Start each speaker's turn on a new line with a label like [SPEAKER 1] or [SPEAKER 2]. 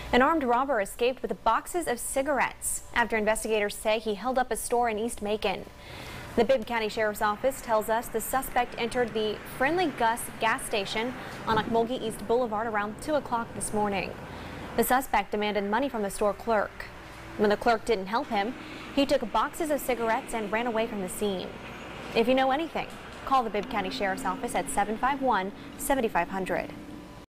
[SPEAKER 1] An armed robber escaped with boxes of cigarettes after investigators say he held up a store in East Macon. The Bibb County Sheriff's Office tells us the suspect entered the Friendly Gus gas station on Ocmulgee East Boulevard around 2 o'clock this morning. The suspect demanded money from the store clerk. When the clerk didn't help him, he took boxes of cigarettes and ran away from the scene. If you know anything, call the Bibb County Sheriff's Office at 751-7500.